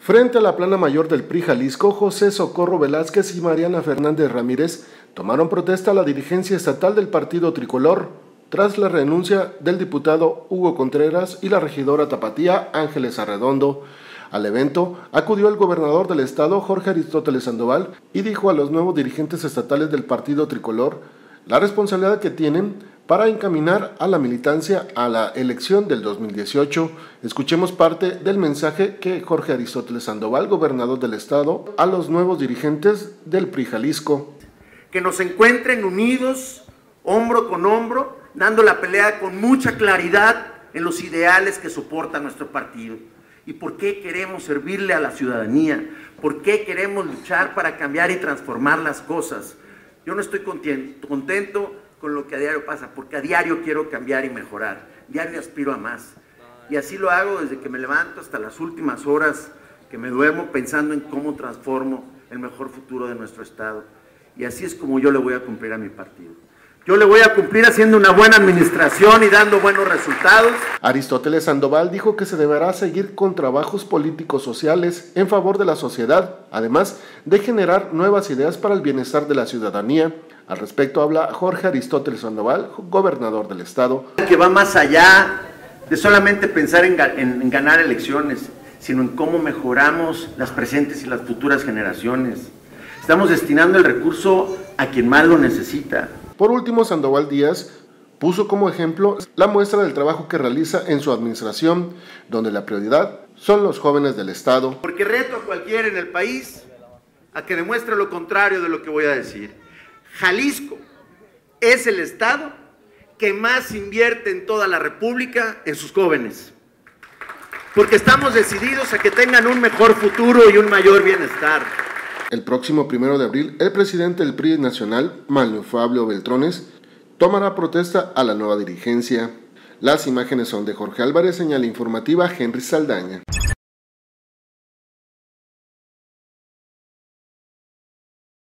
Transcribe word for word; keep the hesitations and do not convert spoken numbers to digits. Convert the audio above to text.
Frente a la plana mayor del P R I Jalisco, José Socorro Velázquez y Mariana Fernández Ramírez tomaron protesta a la dirigencia estatal del partido tricolor tras la renuncia del diputado Hugo Contreras y la regidora tapatía Ángeles Arredondo. Al evento acudió el gobernador del estado, Jorge Aristóteles Sandoval, y dijo a los nuevos dirigentes estatales del partido tricolor la responsabilidad que tienen para encaminar a la militancia a la elección del dos mil dieciocho. Escuchemos parte del mensaje que Jorge Aristóteles Sandoval, gobernador del estado, a los nuevos dirigentes del P R I Jalisco. Que nos encuentren unidos, hombro con hombro, dando la pelea con mucha claridad en los ideales que soporta nuestro partido. ¿Y por qué queremos servirle a la ciudadanía? ¿Por qué queremos luchar para cambiar y transformar las cosas? Yo no estoy contento con lo que a diario pasa, porque a diario quiero cambiar y mejorar, diario aspiro a más. Y así lo hago desde que me levanto hasta las últimas horas que me duermo, pensando en cómo transformo el mejor futuro de nuestro estado. Y así es como yo le voy a cumplir a mi partido. Yo le voy a cumplir haciendo una buena administración y dando buenos resultados. Aristóteles Sandoval dijo que se deberá seguir con trabajos políticos sociales en favor de la sociedad, además de generar nuevas ideas para el bienestar de la ciudadanía. Al respecto habla Jorge Aristóteles Sandoval, gobernador del estado. Que va más allá de solamente pensar en, en, en ganar elecciones, sino en cómo mejoramos las presentes y las futuras generaciones. Estamos destinando el recurso a quien más lo necesita. Por último, Sandoval Díaz puso como ejemplo la muestra del trabajo que realiza en su administración, donde la prioridad son los jóvenes del estado. Porque reto a cualquiera en el país a que demuestre lo contrario de lo que voy a decir. Jalisco es el estado que más invierte en toda la República en sus jóvenes. Porque estamos decididos a que tengan un mejor futuro y un mayor bienestar. El próximo primero de abril, el presidente del P R I nacional, Manuel Fabio Beltrones, tomará protesta a la nueva dirigencia. Las imágenes son de Jorge Álvarez, señal informativa Henry Saldaña.